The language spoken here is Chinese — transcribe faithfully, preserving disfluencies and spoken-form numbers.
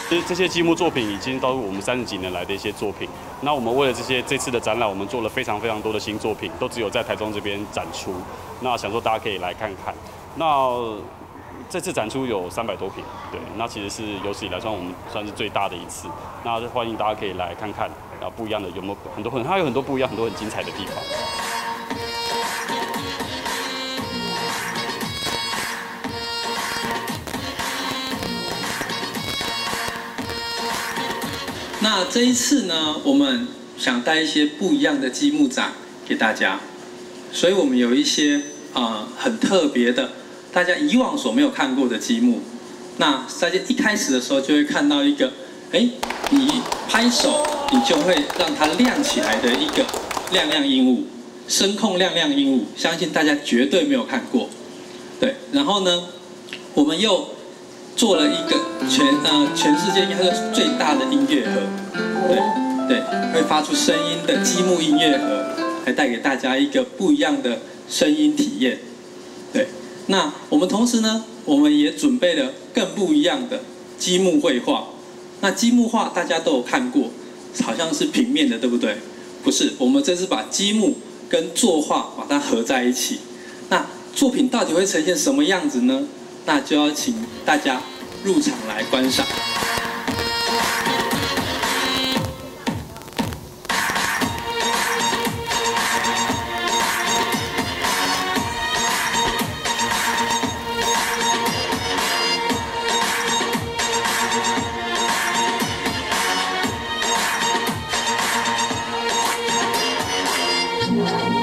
这这些积木作品已经都是我们三十几年来的一些作品。那我们为了这些这次的展览，我们做了非常非常多的新作品，都只有在台中这边展出。那想说大家可以来看看。那这次展出有三百多品，对，那其实是有史以来算我们算是最大的一次。那欢迎大家可以来看看，啊，不一样的有没有很多很，它有很多不一样、很多很精彩的地方。 那这一次呢，我们想带一些不一样的积木展给大家，所以我们有一些啊、呃、很特别的，大家以往所没有看过的积木。那大家一开始的时候就会看到一个，哎，你拍手，你就会让它亮起来的一个亮亮鹦鹉，声控亮亮鹦鹉，相信大家绝对没有看过。对，然后呢，我们又做了一个全呃全世界应该是最大的音乐盒，对对，会发出声音的积木音乐盒，来带给大家一个不一样的声音体验。对，那我们同时呢，我们也准备了更不一样的积木绘画。那积木画大家都有看过，好像是平面的，对不对？不是，我们这次把积木跟作画把它合在一起。那作品到底会呈现什么样子呢？那就要请大家入场来观赏。 Yeah.